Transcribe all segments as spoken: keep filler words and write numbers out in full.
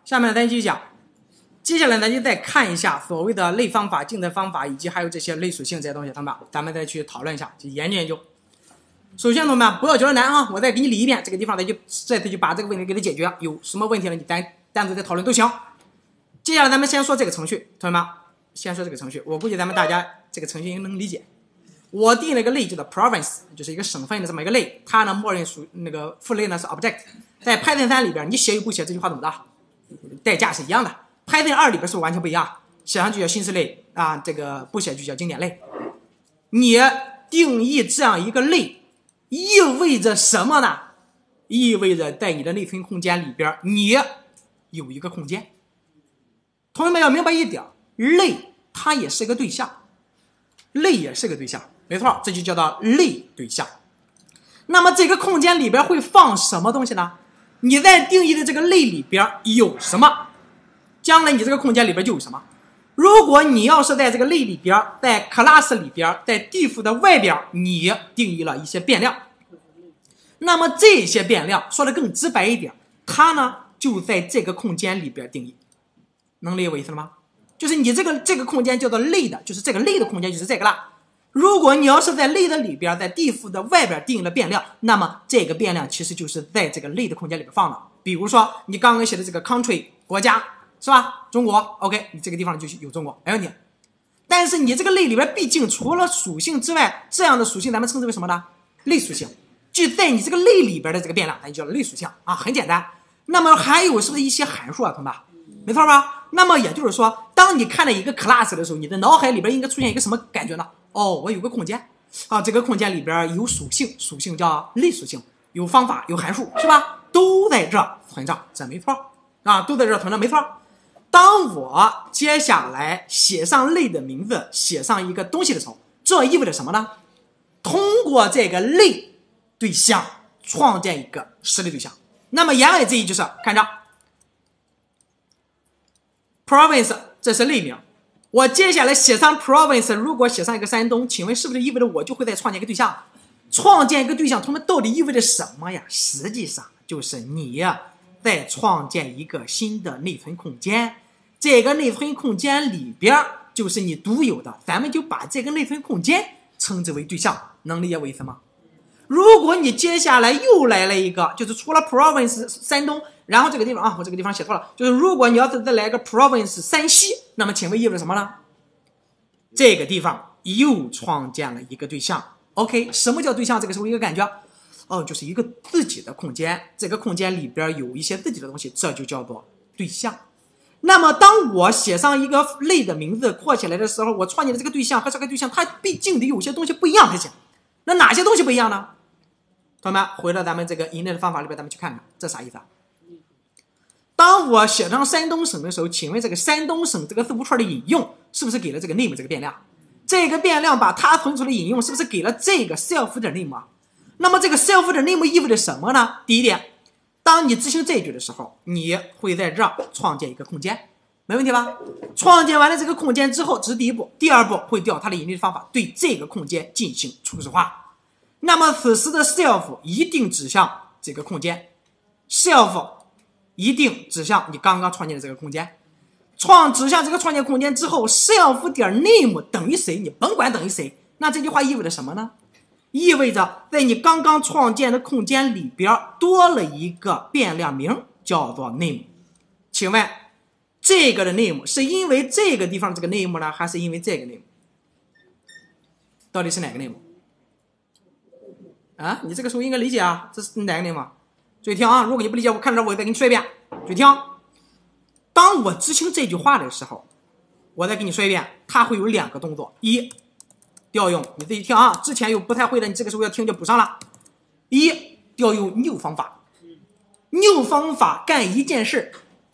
下面咱继续讲。接下来咱就再看一下所谓的类方法、竞争方法，以及还有这些类属性这些东西，同学们，咱们再去讨论一下，去研究研究。首先，同学们不要觉得难啊，我再给你理一遍，这个地方咱就再次就把这个问题给它解决。有什么问题呢？你单单独再讨论都行。接下来咱们先说这个程序，同学们，先说这个程序，我估计咱们大家这个程序应该能理解。我定了一个类叫做 province， 就是一个省份的这么一个类，它呢默认属那个父类呢是 object。在 Python 三里边，你写与不写这句话怎么的？代价是一样的。Python 二里边是不是完全不一样？写上去叫新式类啊，这个不写就叫经典类。你定义这样一个类，意味着什么呢？意味着在你的内存空间里边，你有一个空间。同学们要明白一点，类它也是个对象，类也是个对象，没错，这就叫做类对象。那么这个空间里边会放什么东西呢？你在定义的这个类里边有什么？将来你这个空间里边就有什么。如果你要是在这个类里边，在 class 里边，在 diff 的外边，你定义了一些变量，那么这些变量说的更直白一点，它呢就在这个空间里边定义。能理解我意思了吗？就是你这个这个空间叫做类的，就是这个类的空间就是这个啦。如果你要是在类的里边，在 diff 的外边定义了变量，那么这个变量其实就是在这个类的空间里边放的。比如说你刚刚写的这个 country 国家是吧？中国 OK， 你这个地方就有中国没问题。但是你这个类里边毕竟除了属性之外，这样的属性咱们称之为什么呢？类属性。就在你这个类里边的这个变量，咱就叫类属性啊，很简单。那么还有是不是一些函数啊，同学们？没错吧？那么也就是说，当你看到一个 class 的时候，你的脑海里边应该出现一个什么感觉呢？哦，我有个空间啊，这个空间里边有属性，属性叫类属性，有方法，有函数，是吧？都在这存着，这没错啊，都在这存着，没错。当我接下来写上类的名字，写上一个东西的时候，这意味着什么呢？通过这个类对象创建一个实例对象。那么言外之意就是看着 province 这是类名，我接下来写上 province， 如果写上一个山东，请问是不是意味着我就会再创建一个对象？创建一个对象，他们到底意味着什么呀？实际上就是你呀再创建一个新的内存空间，这个内存空间里边就是你独有的，咱们就把这个内存空间称之为对象，能理解我意思吗？如果你接下来又来了一个，就是除了 province 山东，然后这个地方啊，我这个地方写错了，就是如果你要是再来个 province 山西，那么请问意味着什么呢？这个地方又创建了一个对象。OK， 什么叫对象？这个时候一个感觉，哦，就是一个自己的空间，这个空间里边有一些自己的东西，这就叫做对象。那么当我写上一个类的名字括起来的时候，我创建的这个对象和这个对象，它毕竟得有些东西不一样才行。那哪些东西不一样呢？同学们，回到咱们这个引类的方法里边，咱们去看看这啥意思啊？当我写上山东省的时候，请问这个山东省这个字符串的引用是不是给了这个 name 这个变量？这个变量把它存储的引用是不是给了这个 self 的 name 啊？那么这个 self 的 name 意味着什么呢？第一点，当你执行这一句的时候，你会在这创建一个空间，没问题吧？创建完了这个空间之后，这是第一步。第二步会调它的引类方法，对这个空间进行初始化。那么此时的 self 一定指向这个空间 ，self 一定指向你刚刚创建的这个空间。创指向这个创建空间之后 ，self 点 name 等于谁？你甭管等于谁。那这句话意味着什么呢？意味着在你刚刚创建的空间里边多了一个变量名，叫做 name。请问这个的 name 是因为这个地方这个 name 呢，还是因为这个 name？ 到底是哪个 name？ 啊，你这个时候应该理解啊，这是哪个 name？ 注意听啊，如果你不理解，我看着我再给你说一遍。注意听，当我执行这句话的时候，我再给你说一遍，它会有两个动作：一，调用，你自己听啊，之前有不太会的，你这个时候要听就补上了。一，调用 new 方法 ，new 方法干一件事，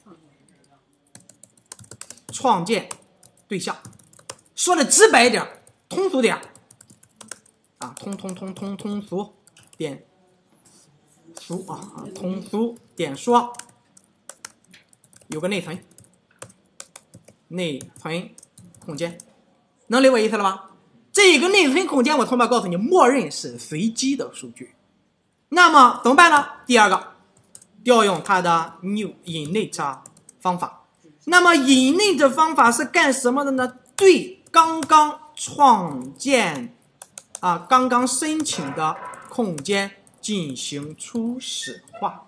创建对象。说的直白一点，通俗点啊，通通通通通俗点俗啊，通俗点说，有个内存，内存空间，能理解我意思了吧？这个内存空间，我同学们告诉你，默认是随机的数据。那么怎么办呢？第二个，调用它的 new init 方法。那么隐内的方法是干什么的呢？对刚刚创建啊，刚刚申请的空间进行初始化。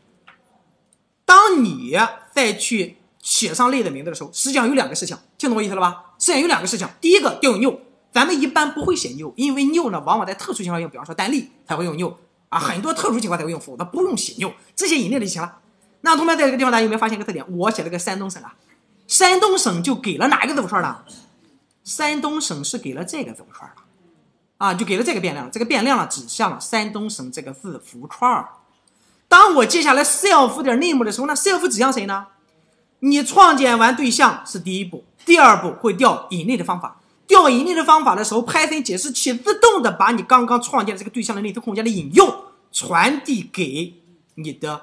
当你再去写上类的名字的时候，实际上有两个事情，听懂我意思了吧？实际上有两个事情，第一个调用 new， 咱们一般不会写 new， 因为 new 呢，往往在特殊情况用，比方说单例才会用 new 啊，很多特殊情况才会用，否则不用写 new， 这些以内的就行了。那同学在这个地方，大家有没有发现一个特点？我写了个山东省啊，山东省就给了哪一个字符串呢？山东省是给了这个字符串了，啊，就给了这个变量，这个变量呢指向了山东省这个字符串。当我接下来 self 点 name 的时候呢 ，self 指向谁呢？你创建完对象是第一步，第二步会调以内的方法。调以内的方法的时候 ，Python 解释器自动的把你刚刚创建的这个对象的内存空间的引用传递给你的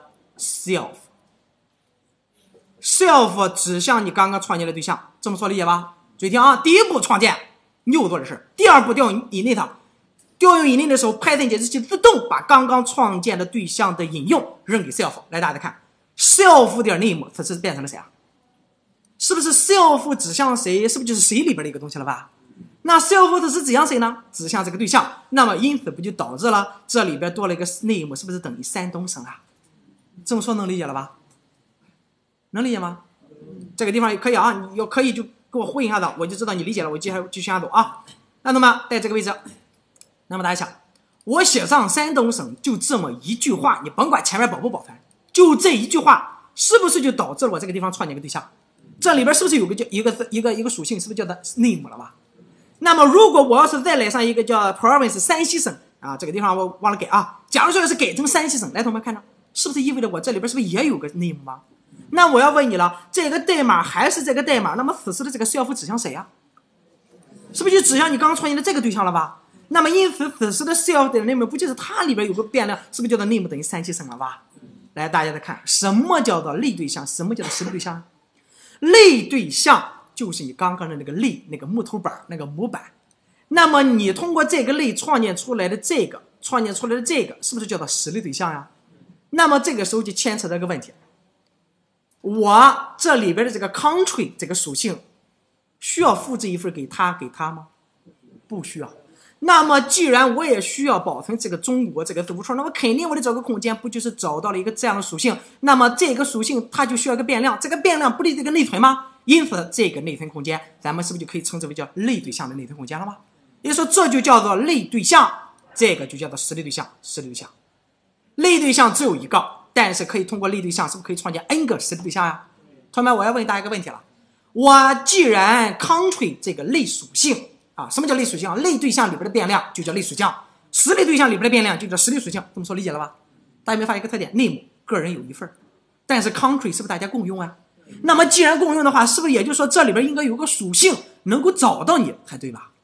self。self 指向你刚刚创建的对象，这么说理解吧？注意听啊，第一步创建 new 做的事，第二步调用以内的。调用以内的时候 ，Python 解释器自动把刚刚创建的对象的引用扔给 self。来，大家看 ，self 点 name 它是变成了谁啊？是不是 self 指向谁？是不是就是谁里边的一个东西了吧？那 self 它是指向谁呢？指向这个对象。那么因此不就导致了这里边多了一个 name， 是不是等于山东省啊？这么说能理解了吧？能理解吗？这个地方也可以啊，你要可以就给我呼应一下子，我就知道你理解了，我继续继续下走啊。那那么在这个位置。那么大家想，我写上山东省就这么一句话，你甭管前面保不保存，就这一句话，是不是就导致了我这个地方创建一个对象？这里边是不是有个叫一个一个一个属性，是不是叫做 name 了吧？那么如果我要是再来上一个叫 province 山西省啊，这个地方我忘了给啊。假如说要是改成山西省，来同学们看着，是不是意味着我这里边是不是也有个 name 吗？那我要问你了，这个代码还是这个代码，那么此时的这个 self 指向谁呀、啊？是不是就指向你刚刚创建的这个对象了吧？那么因此此时的 self 的 name 不就是它里边有个变量，是不是叫做 name 等于山西省了吧？来，大家再看什么叫做类对象，什么叫做实例对象？类对象就是你刚刚的那个类，那个木头板，那个模板。那么你通过这个类创建出来的这个，创建出来的这个，是不是叫做实例对象呀？那么这个时候就牵扯到一个问题，我这里边的这个 country 这个属性需要复制一份给他给他吗？不需要。那么既然我也需要保存这个中国这个字符串，那么肯定我得找个空间，不就是找到了一个这样的属性？那么这个属性它就需要一个变量，这个变量不离这个内存吗？因此这个内存空间咱们是不是就可以称之为叫类对象的内存空间了吗？也就是说这就叫做类对象，这个就叫做实例对象。实例对象类对象只有一个，但是可以通过类对象是不是可以创建 n 个实例对象呀？同学们，我要问大家一个问题了，我既然 country 这个类属性啊，什么叫类属性啊？类对象里边的变量就叫类属性，实例对象里边的变量就叫实例属性。这么说理解了吧？大家有没有发现一个特点 ？name 个人有一份，但是 country 是不是大家共用啊？那么既然共用的话，是不是也就是说这里边应该有个属性能够找到你才对吧？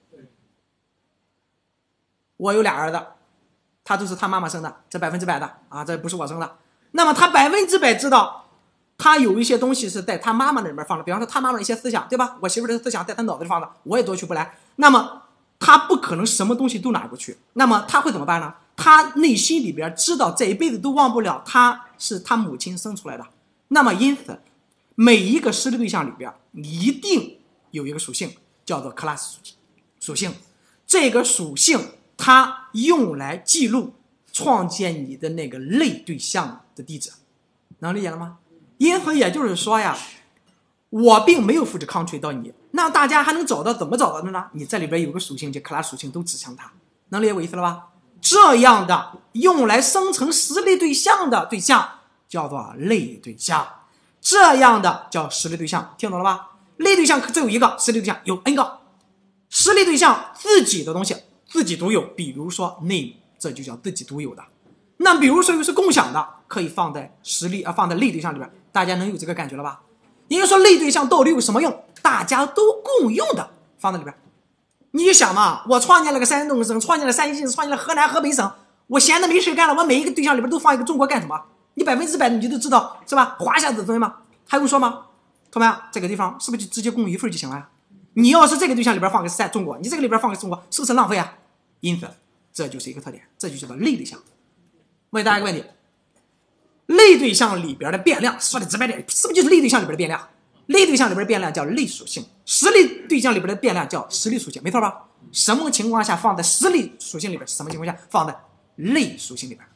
我有俩儿子，他都是他妈妈生的，这百分之百的啊，这不是我生的。那么他百分之百知道，他有一些东西是在他妈妈那里面放的，比方说他妈妈的一些思想，对吧？我媳妇的思想在他脑子里放的，我也夺取不来。那么他不可能什么东西都拿过去，那么他会怎么办呢？他内心里边知道这一辈子都忘不了他是他母亲生出来的。那么因此每一个实例对象里边一定有一个属性叫做 class 属性，这个属性它用来记录创建你的那个类对象的地址，能理解了吗？因此也就是说呀，我并没有复制 country 到你，那大家还能找到怎么找到的呢？你这里边有个属性叫 class 属性都指向它，能理解我意思了吧？这样的用来生成实例对象的对象叫做类对象，这样的叫实例对象，听懂了吧？类对象只有一个，实例对象有 n 个。实例对象自己的东西自己独有，比如说 name， 这就叫自己独有的。那比如说又是共享的，可以放在实例啊，放在类对象里边，大家能有这个感觉了吧？也就是说类对象到底有什么用？大家都共用的放在里边。你想嘛，我创建了个山东省，创建了山西省，创建了河南河北省，我闲的没事干了，我每一个对象里边都放一个中国干什么？你百分之百你就都知道是吧？华夏子孙嘛，还用说吗？同学们，这个地方是不是就直接共用一份就行了呀？你要是这个对象里边放个山中国，你这个里边放个中国，是不是浪费啊？因此这就是一个特点，这就叫做类对象。问大家一个问题， 类对象里边的变量，说的直白点，是不是就是类对象里边的变量？类对象里边的变量叫类属性，实例对象里边的变量叫实例属性，没错吧？什么情况下放在实例属性里边？什么情况下放在类属性里边？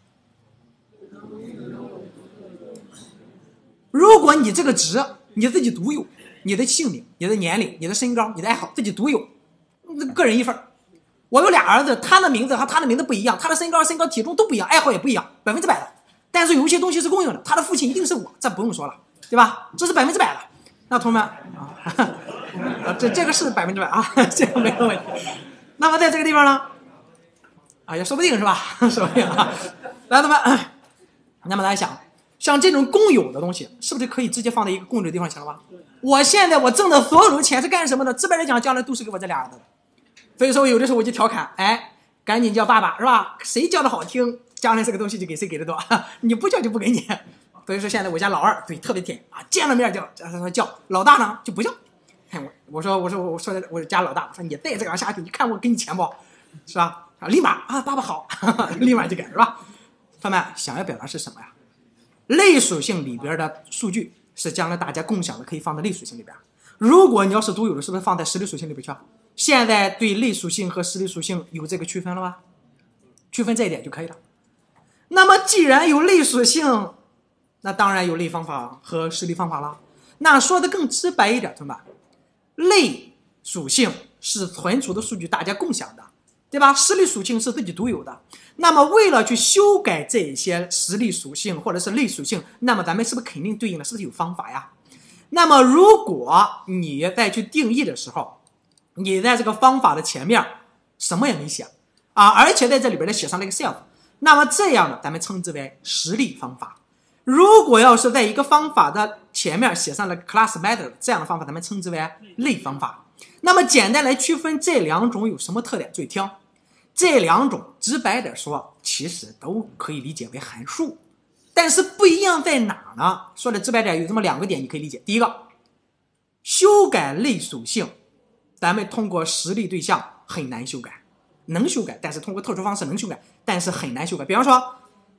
如果你这个值你自己独有，你的姓名、你的年龄、你的身高、你的爱好自己独有，个人一份。我有俩儿子，他的名字和他的名字不一样，他的身高、身高、体重都不一样，爱好也不一样，百分之百的。但是有一些东西是共用的，他的父亲一定是我，这不用说了，对吧？这是百分之百的。那同学们啊，这这个是百分之百啊，这个没有问题。那么在这个地方呢，啊，也说不定是吧？说不定啊。来，同学们，那么大家想，像这种共有的东西，是不是可以直接放在一个共有的地方行了吧？我现在我挣的所有的钱是干什么的？直白来讲，将来都是给我这俩儿子的。所以说有的时候我就调侃，哎，赶紧叫爸爸是吧？谁叫的好听，将来这个东西就给谁给的多，你不叫就不给你。所以说现在我家老二嘴特别甜啊，见了面叫叫叫，老大呢就不叫。我我说我说我说我家老大，我说你再这样下去，你看我给你钱不？是吧？啊，立马啊，爸爸好，哈哈立马就改是吧？同学们想要表达是什么呀？类属性里边的数据是将来大家共享的，可以放在类属性里边。如果你要是独有的，是不是放在实例属性里边去？现在对类属性和实例属性有这个区分了吧？区分这一点就可以了。那么既然有类属性，那当然有类方法和实例方法了。那说的更直白一点，同学们，类属性是存储的数据大家共享的，对吧？实例属性是自己独有的。那么为了去修改这些实例属性或者是类属性，那么咱们是不是肯定对应的是不是有方法呀？那么如果你在去定义的时候，你在这个方法的前面什么也没写啊，而且在这里边呢写上了一个 self， 那么这样呢咱们称之为实例方法。如果要是在一个方法的前面写上了 class method， 这样的方法咱们称之为类方法。那么简单来区分这两种有什么特点？注意听，这两种直白点说其实都可以理解为函数，但是不一样在哪呢？说的直白点有这么两个点你可以理解。第一个，修改类属性咱们通过实例对象很难修改，能修改，但是通过特殊方式能修改，但是很难修改。比方说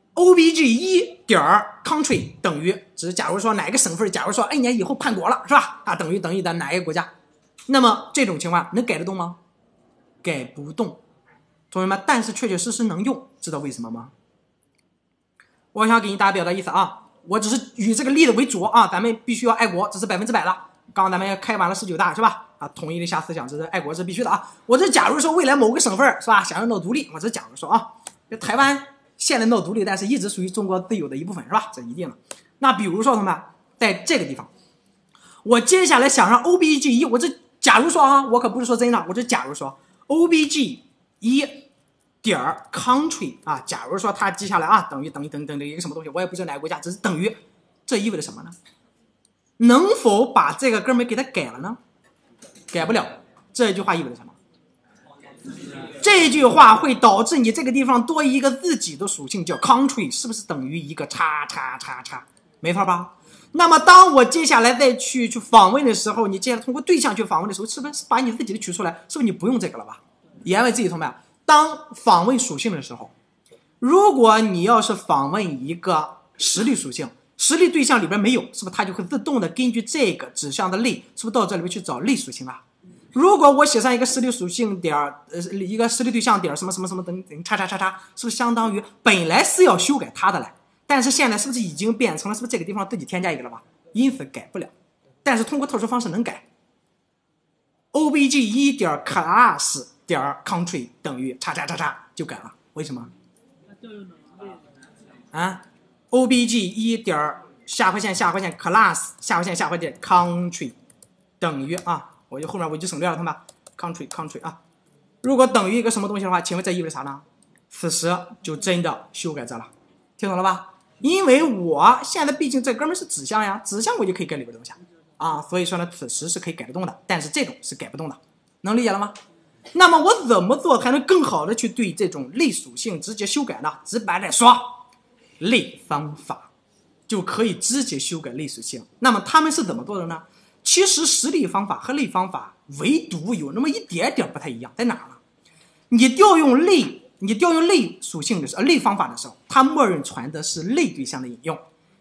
obj 一点 country 等于，只是假如说哪个省份，假如说 N 年以后叛国了，是吧？啊，等于等于的哪一个国家？那么这种情况能改得动吗？改不动，同学们。但是确确实实能用，知道为什么吗？我想给你大家表达意思啊，我只是以这个例子为主啊，咱们必须要爱国，这是百分之百的。刚刚咱们开完了十九大是吧？啊，统一的下思想，这是爱国是必须的啊。我这假如说未来某个省份是吧，想要闹独立，我这假如说啊，台湾现在闹独立，但是一直属于中国自有的一部分是吧？这一定的。那比如说同学们，在这个地方，我接下来想让 obj 一，我这假如说啊，我可不是说真的，我这假如说 obj 一点 country 啊，假如说它记下来啊，等于等于等于等于一个什么东西，我也不知道哪个国家，只是等于，这意味着什么呢？能否把这个哥们给他改了呢？改不了。这句话意味着什么？这句话会导致你这个地方多一个自己的属性叫 country， 是不是等于一个叉叉叉叉？没错吧？那么当我接下来再去去访问的时候，你接下来通过对象去访问的时候，是不是把你自己的取出来？是不是你不用这个了吧？言外之意，同学们，当访问属性的时候，如果你要是访问一个实例属性，实例对象里边没有，是不是它就会自动的根据这个指向的类，是不是到这里边去找类属性了？如果我写上一个实例属性点呃一个实例对象点什么什么什么等等叉叉叉叉，是不是相当于本来是要修改它的来，但是现在是不是已经变成了是不是这个地方自己添加一个了吧？因此改不了，但是通过特殊方式能改。obj 一点 class 点 country 等于叉叉叉叉就改了，为什么？啊 obj 一点下划线下划线 class 下划线下划线 country 等于啊，我就后面我就省略了他们 country country 啊。如果等于一个什么东西的话，请问这意味着啥呢？此时就真的修改这了，听懂了吧？因为我现在毕竟这哥们是指向呀，指向我就可以改里边东西啊，所以说呢，此时是可以改得动的，但是这种是改不动的，能理解了吗？那么我怎么做才能更好的去对这种类属性直接修改呢？直白来说，类方法就可以直接修改类属性。那么他们是怎么做的呢？其实实例方法和类方法唯独有那么一点点不太一样，在哪儿呢？你调用类，你调用类属性的时候，类方法的时候，它默认传的是类对象的引用。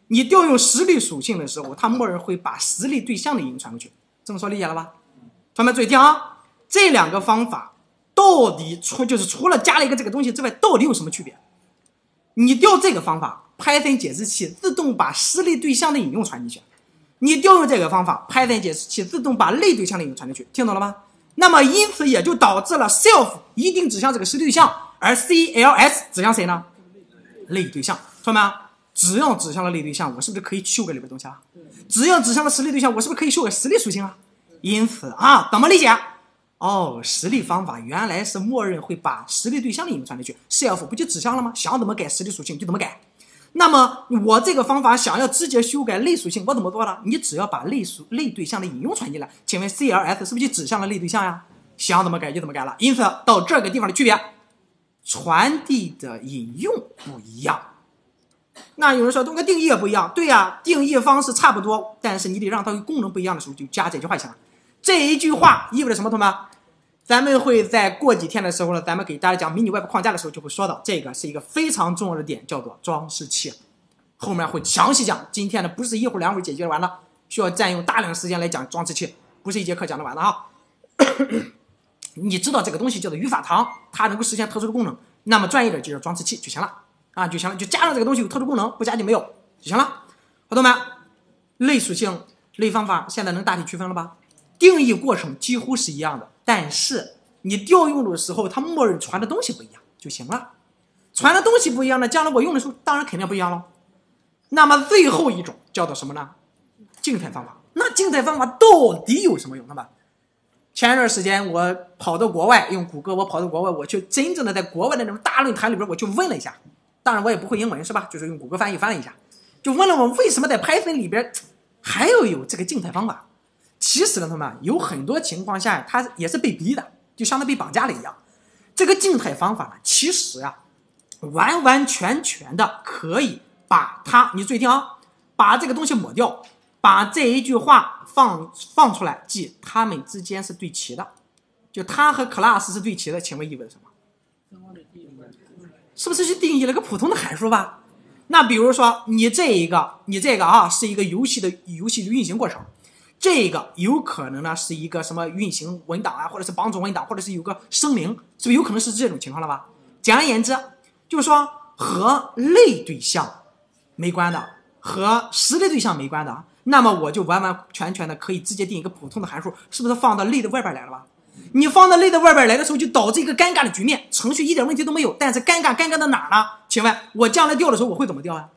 你调用实例属性的时候，它默认会把实例对象的引用传过去。这么说理解了吧？同学们注意听啊，这两个方法到底除就是除了加了一个这个东西之外，到底有什么区别？你调这个方法 ，Python 解释器自动把实例对象的引用传进去；你调用这个方法 ，Python 解释器自动把类对象的引用传进去。听懂了吗？那么因此也就导致了 self 一定指向这个实例对象，而 C L S 指向谁呢？类对象。同学们，只要指向了类对象，我是不是可以修改里边东西啊？只要指向了实例对象，我是不是可以修改实例属性啊？因此啊，怎么理解？哦，实例方法原来是默认会把实例对象的引用传进去 ，self 不就指向了吗？想怎么改实例属性就怎么改。那么我这个方法想要直接修改类属性，我怎么做呢？你只要把类属类对象的引用传进来，请问 C L S 是不是就指向了类对象呀？想怎么改就怎么改了。因此到这个地方的区别，传递的引用不一样。那有人说东哥定义也不一样，对呀、啊，定义方式差不多，但是你得让它有功能不一样的时候就加这句话就行了。这一句话意味着什么？同学们，咱们会在过几天的时候呢，咱们给大家讲迷你 Web 框架的时候就会说到，这个是一个非常重要的点，叫做装饰器。后面会详细讲，今天呢不是一会儿两会儿解决完了，需要占用大量时间来讲装饰器，不是一节课讲得完的啊。你知道这个东西叫做语法堂，它能够实现特殊的功能，那么专业点就叫装饰器就行了啊，就行了，就加上这个东西有特殊功能，不加就没有就行了。伙伴们，类属性、类方法现在能大体区分了吧？定义过程几乎是一样的，但是你调用的时候，它默认传的东西不一样就行了。传的东西不一样呢，将来我用的时候当然肯定不一样了。那么最后一种叫做什么呢？静态方法。那静态方法到底有什么用？那么前一段时间我跑到国外，用谷歌我跑到国外，我去真正的在国外的那种大论坛里边，我去问了一下。当然我也不会英文是吧？就是用谷歌翻译翻了一下，就问了我为什么在 Python 里边还要有这个静态方法。其实呢，同学们有很多情况下它也是被逼的，就像它被绑架了一样。这个静态方法呢，其实啊，完完全全的可以把它，你注意听啊，把这个东西抹掉，把这一句话放放出来，即它们之间是对齐的，就它和 class 是对齐的，请问意味着什么？是不是就定义了个普通的函数吧？那比如说你这一个，你这个啊是一个游戏的游戏的运行过程。这个有可能呢是一个什么运行文档啊，或者是帮助文档，或者是有个声明，是不是有可能是这种情况了吧？简而言之，就是说和类对象没关的，和实例对象没关的，那么我就完完全全的可以直接定一个普通的函数，是不是放到类的外边来了吧？你放到类的外边来的时候，就导致一个尴尬的局面，程序一点问题都没有，但是尴尬尴尬到哪儿呢？请问我将来调的时候我会怎么调啊？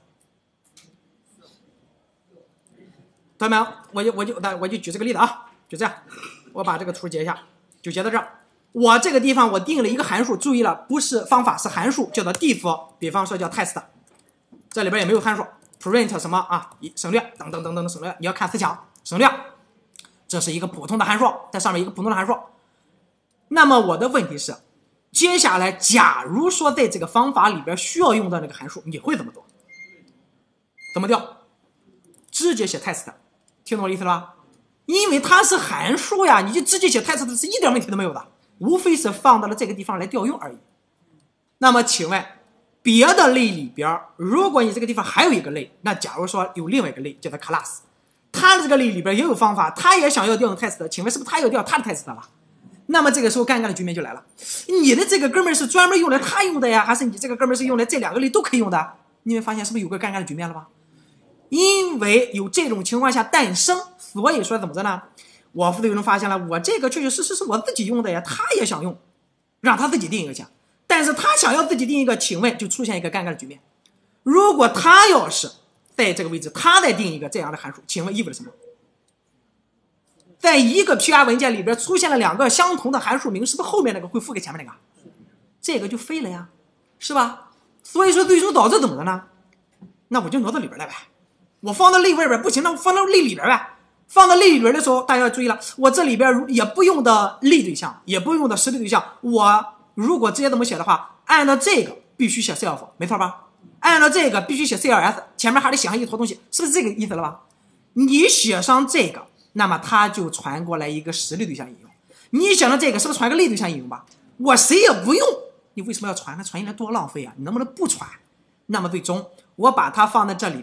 同学们，我就我就我就举这个例子啊，就这样，我把这个图截一下，就截到这儿。我这个地方我定了一个函数，注意了，不是方法，是函数，叫做 diff， 比方说叫 test， 这里边也没有参数 ，print 什么啊，省略等等等等的省略，你要看词强，省略。这是一个普通的函数，在上面一个普通的函数。那么我的问题是，接下来假如说在这个方法里边需要用到那个函数，你会怎么做？怎么调？直接写 test。听懂我的意思了吧？因为它是函数呀，你就直接写 test 是一点问题都没有的，无非是放到了这个地方来调用而已。那么请问别的类里边，如果你这个地方还有一个类，那假如说有另外一个类叫做 class， 它的这个类里边也有方法，它也想要调用 test， 请问是不是它要调它的 test 了？那么这个时候尴尬的局面就来了，你的这个哥们是专门用来他用的呀，还是你这个哥们是用来这两个类都可以用的？你会发现是不是有个尴尬的局面了吧？因为有这种情况下诞生，所以说怎么着呢？我负责人发现了，我这个确确实实是我自己用的呀，他也想用，让他自己定一个去，但是他想要自己定一个，请问就出现一个尴尬的局面。如果他要是在这个位置，他再定一个这样的函数，请问意味着什么？在一个 P R 文件里边出现了两个相同的函数名，是不是后面那个会复给前面那个？这个就废了呀，是吧？所以说最终导致怎么的呢？那我就挪到里边来呗。我放到类外边不行，那我放到类里边呗。放到类里边的时候，大家要注意了，我这里边也不用的类对象，也不用的实例对象。我如果直接这么写的话，按照这个必须写 self， 没错吧？按照这个必须写 C L S， 前面还得写上一坨东西，是不是这个意思了吧？你写上这个，那么它就传过来一个实例对象引用。你写上这个，是不是传个类对象引用吧？我谁也不用，你为什么要传呢？传进来多浪费啊！你能不能不传？那么最终我把它放在这里边，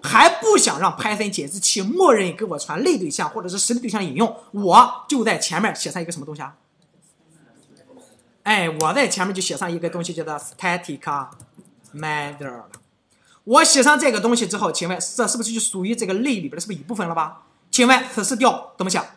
还不想让 Python 解释器默认给我传类对象或者是实例对象引用，我就在前面写上一个什么东西啊？哎，我在前面就写上一个东西叫做 static method。我写上这个东西之后，请问这是不是就属于这个类里边的是不是一部分了吧？请问此时调怎么想？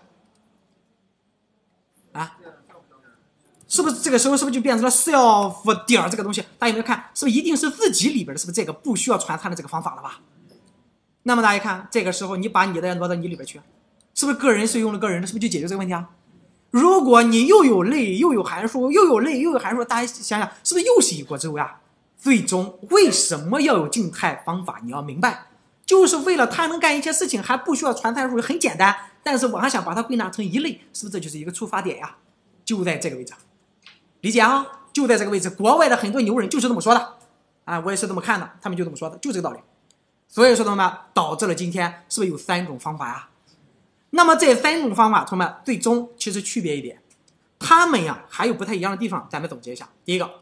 啊？是不是这个时候是不是就变成了 self 点这个东西？大家有没有看？是不是一定是自己里边的？是不是这个不需要传参的这个方法了吧？那么大家看，这个时候你把你的挪到你里边去，是不是个人是用了个人的？是不是就解决这个问题啊？如果你又有类又有函数，又有类又有函数，大家想想，是不是又是一锅粥呀？最终为什么要有静态方法？你要明白，就是为了它能干一些事情，还不需要传参数，很简单。但是我还想把它归纳成一类，是不是这就是一个出发点呀？就在这个位置。理解啊，就在这个位置。国外的很多牛人就是这么说的啊，我也是这么看的，他们就这么说的，就这个道理。所以说，同学们，导致了今天是不是有三种方法呀？那么这三种方法，同学们最终其实区别一点，他们呀还有不太一样的地方，咱们总结一下。第一个，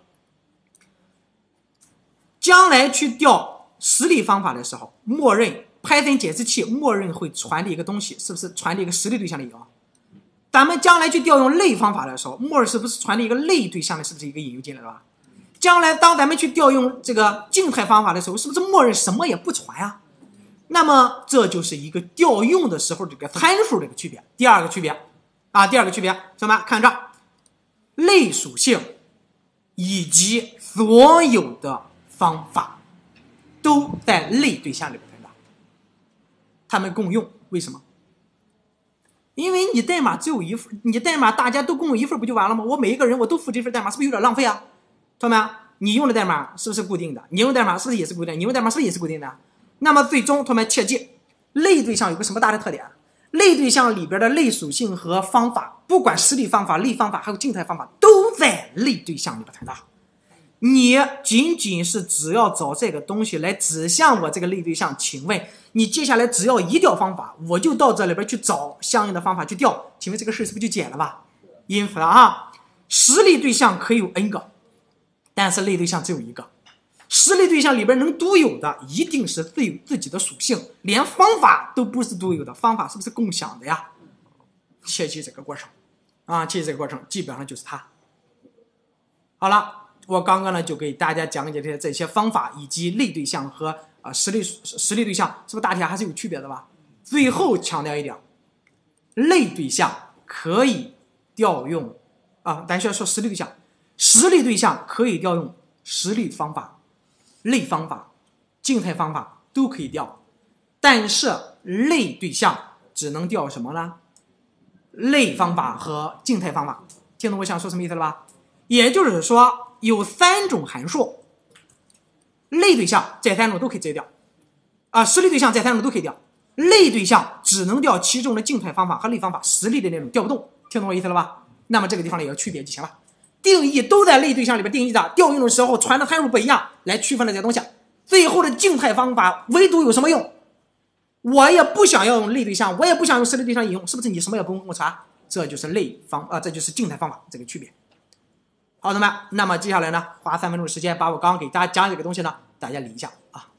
将来去调实例方法的时候，默认 Python 解释器默认会传递一个东西，是不是传递一个实例对象的引用？咱们将来去调用类方法的时候，默认是不是传递一个类对象的，是不是一个引诱进来了吧？将来当咱们去调用这个静态方法的时候，是不是默认什么也不传啊？那么这就是一个调用的时候这个参数的一个区别。第二个区别啊，第二个区别什么？看这儿，类属性以及所有的方法都在类对象里边存在，它们共用。为什么？因为你代码只有一份，你代码大家都共用一份不就完了吗？我每一个人我都复制一份代码，是不是有点浪费啊？同学们，你用的代码是不是固定的？你用的代码是不是也是固定的？你用的代码是不是也是固定的？那么最终，同学们切记，类对象有个什么大的特点？类对象里边的类属性和方法，不管实例方法、类方法还有静态方法，都在类对象里边存在。你仅仅是只要找这个东西来指向我这个类对象，请问你接下来只要一调方法，我就到这里边去找相应的方法去调，请问这个事是不是就解了吧？因此啊，实例对象可以有 n 个，但是类对象只有一个。实例对象里边能独有的一定是自有自己的属性，连方法都不是独有的，方法是不是共享的呀？切记这个过程啊，切记这个过程基本上就是它。好了，我刚刚呢就给大家讲解的这些方法以及类对象和啊、呃、实例实例对象，是不是大体还是有区别的吧？最后强调一点，类对象可以调用啊，咱需要说实例对象，实例对象可以调用实例方法。类方法、静态方法都可以调，但是类对象只能调什么呢？类方法和静态方法。听懂我想说什么意思了吧？也就是说，有三种函数，类对象这三种都可以直接调，啊，实例对象这三种都可以调，类对象只能调其中的静态方法和类方法，实例的那种调不动。听懂我意思了吧？那么这个地方也要区别就行了。定义都在类对象里边定义的，调用的时候传的参数不一样，来区分了这些东西。最后的静态方法唯独有什么用？我也不想要用类对象，我也不想用实例对象引用，是不是你什么也不用跟我传？这就是类方啊、呃，这就是静态方法这个区别。好的吗？那么接下来呢，花三分钟的时间把我刚刚给大家讲这个东西呢，大家理一下啊。